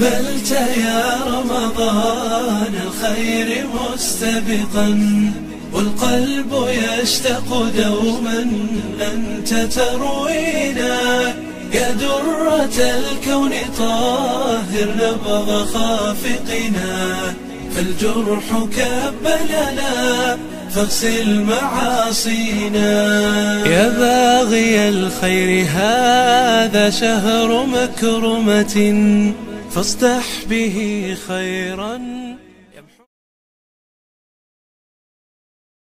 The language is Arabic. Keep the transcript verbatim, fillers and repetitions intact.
أقبلت يا رمضان الخير مستبقا، والقلب يشتاق دوما أنت تروينا. يا درة الكون طاهر نبض خافقنا، فالجرح كبلنا فاغسل معاصينا. يا باغي الخير هذا شهر مكرمة، فاصدح به خيرا